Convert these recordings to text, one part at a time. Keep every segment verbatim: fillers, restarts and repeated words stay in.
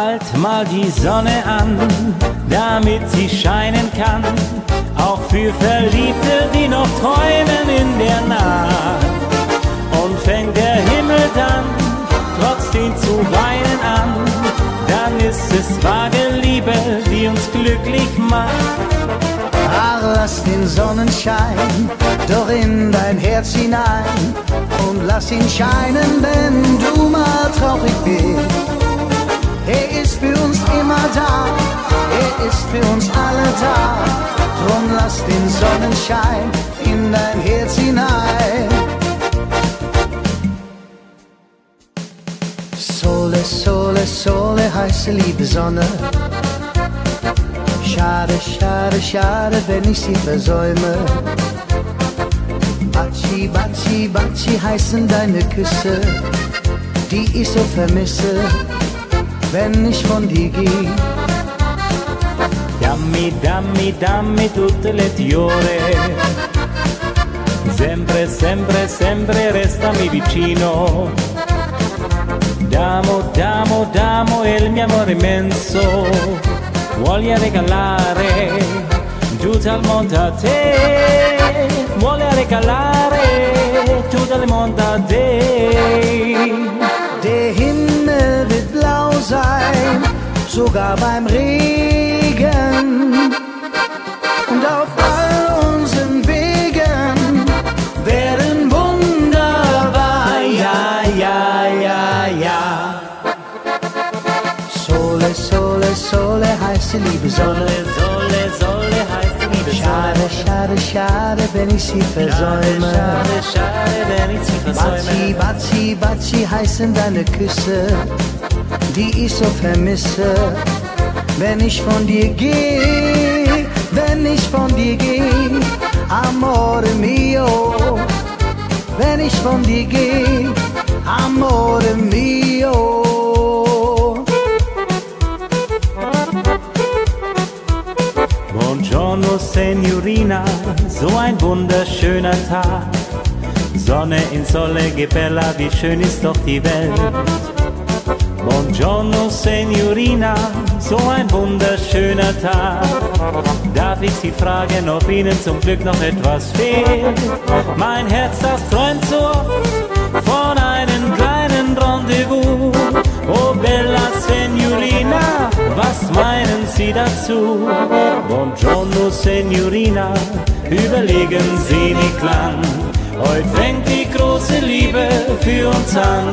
Halt mal die Sonne an, damit sie scheinen kann, auch für Verliebte, die noch träumen in der Nacht. Und fängt der Himmel dann trotzdem zu weinen an, dann ist es wahre Liebe, die uns glücklich macht. Ach, lass den Sonnenschein doch in dein Herz hinein und lass ihn scheinen, wenn du mal traurig bist. Er ist für uns immer da, er ist für uns alle da, drum lass den Sonnenschein in dein Herz hinein. Sole, Sole, Sole, heiße liebe Sonne. Schade, schade, schade, wenn ich sie versäume. Batschi, Batschi, Batschi heißen deine Küsse, die ich so vermisse, wenn ich von dir geh. Dammi, dammi, dammi tutte le tue ore, sempre, sempre, sempre restami vicino. Damo, damo, damo il mio amore immenso, voglio regalare tutto il mondo a te, voglio regalare tutto il mondo a te. Der Himmel wird blau sein, sogar beim Regen, und auf all unseren Wegen werden Wunder wahr, ja, ja, ja, ja. Sole, Sole, Sole, heiße liebe Sonne. Sole, Sole, heiße liebe Sonne. Schade, schade, schade, wenn ich sie versäume. Schade, schade, wenn ich sie versäume. Batschi, Batschi, Batschi heißen deine Küsse, die ich so vermisse, wenn ich von dir geh, wenn ich von dir geh. Amore mio, wenn ich von dir geh. Amore mio. Buongiorno Signorina, so ein wunderschöner Tag. Sonne in Sole, che bella, wie schön ist doch die Welt. Buongiorno Signorina, so ein wunderschöner Tag. Darf ich Sie fragen, ob Ihnen zum Glück noch etwas fehlt? Mein Herz, das träumt so oft von einem kleinen Rendezvous. Oh bella Signorina, was meinen Sie dazu? Buongiorno Signorina, überlegen Sie nicht lang, heute fängt die große Liebe für uns an.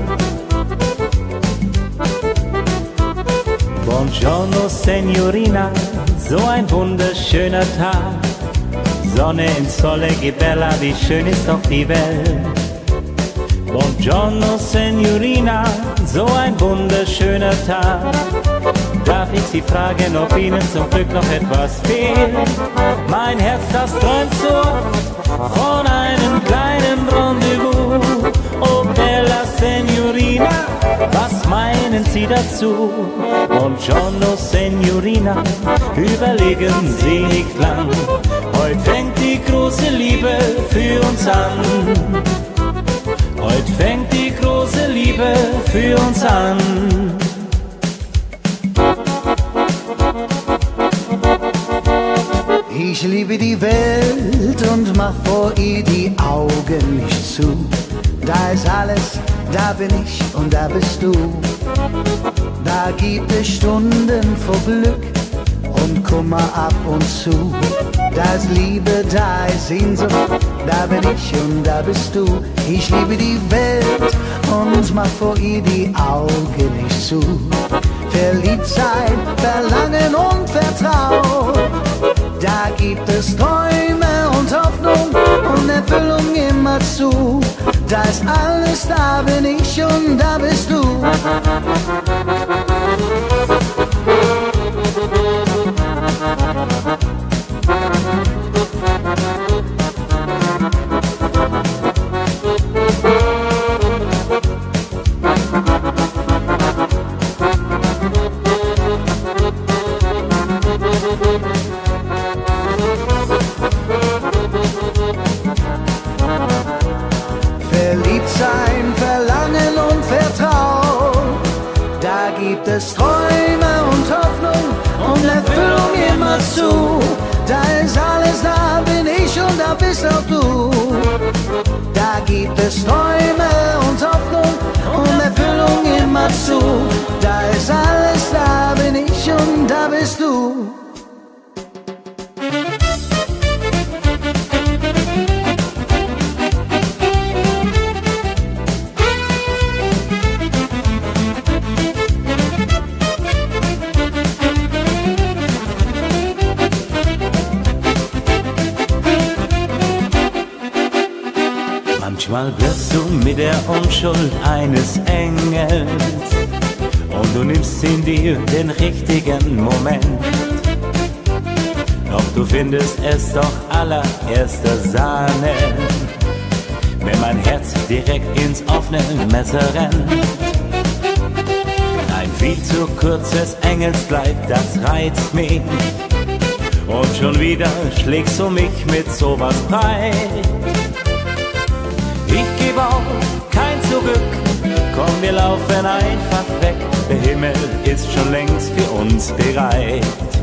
Buongiorno Signorina, so ein wunderschöner Tag. Sonne in Sole, che bella, wie schön ist doch die Welt. Buongiorno Signorina, so ein wunderschöner Tag. Darf ich Sie fragen, ob Ihnen zum Glück noch etwas fehlt? Mein Herz, das träumt so oft von einem kleinen Rendezvous. Oh bella Signorina, was meinen Sie dazu? Buongiorno Signorina, überlegen Sie nicht lang, heute fängt die große Liebe für uns an. Heute fängt die große Liebe für uns an. Ich liebe die Welt und mach vor ihr die Augen nicht zu. Da ist alles, da bin ich und da bist du. Da gibt es Stunden vor Glück und Kummer ab und zu. Da ist Liebe, da ist Sehnsucht, da bin ich und da bist du. Ich liebe die Welt und mach vor ihr die Augen nicht zu. Verliebt sein, verlangen und vertrauen, da gibt es Träume und Hoffnung und Erfüllung immer zu. Da ist alles, da bin ich und da bist du. es Träume und Hoffnung und Erfüllung immer zu. Da ist alles, da bin ich und da bist auch du. Da gibt es Träume und Hoffnung und Erfüllung immer zu. Da ist alles, da bin ich und da bist du. Manchmal wirst du mit der Unschuld eines Engels und du nimmst in dir den richtigen Moment. Doch du findest es doch allererster Sahne, wenn mein Herz direkt ins offene Messer rennt. Ein viel zu kurzes Engelskleid, das reizt mich, und schon wieder schlägst du mich mit sowas breit. Ich geb auf, kein Zurück, komm, wir laufen einfach weg. Der Himmel ist schon längst für uns bereit.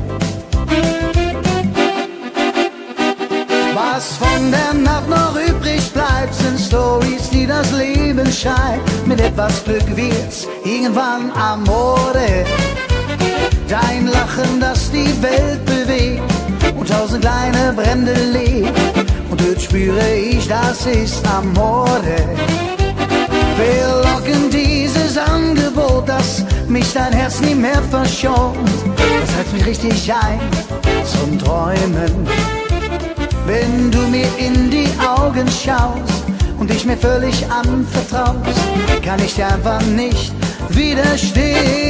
Was von der Nacht noch übrig bleibt, sind Storys, die das Leben schreibt. Mit etwas Glück wird's irgendwann Amore. Dein Lachen, das die Welt bewegt und tausend kleine Brände legt. Und dort spüre ich, das ist Amore. Verlockend dieses Angebot, das mich dein Herz nie mehr verschont. Das reizt mich richtig ein zum Träumen. Wenn du mir in die Augen schaust und dich mir völlig anvertraust, kann ich dir einfach nicht widerstehen.